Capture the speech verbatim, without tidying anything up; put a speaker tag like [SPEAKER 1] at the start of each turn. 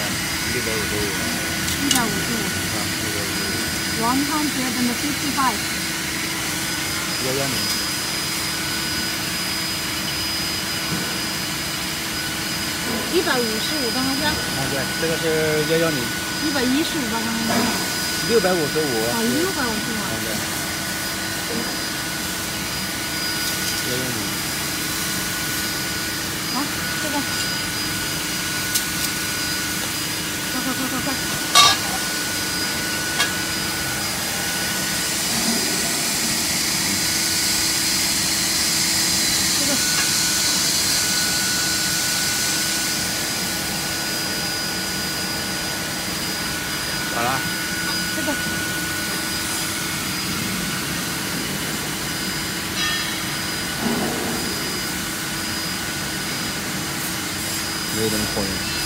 [SPEAKER 1] 六百五十五。
[SPEAKER 2] 一百五十五。
[SPEAKER 1] 啊，六百五十五。
[SPEAKER 2] One hundred and fifty-five。
[SPEAKER 1] 幺幺零。
[SPEAKER 2] 一百五十五，刚刚是？
[SPEAKER 1] 啊，对，这个是幺幺零。
[SPEAKER 2] 一百一十五吧，刚刚是。
[SPEAKER 1] 六百五十五。
[SPEAKER 2] 啊，六百五十五。
[SPEAKER 1] 啊，对。幺幺零。
[SPEAKER 2] 好，这个。快快快快快！这个。
[SPEAKER 1] 好了。
[SPEAKER 2] 这个。
[SPEAKER 1] 有点可怜。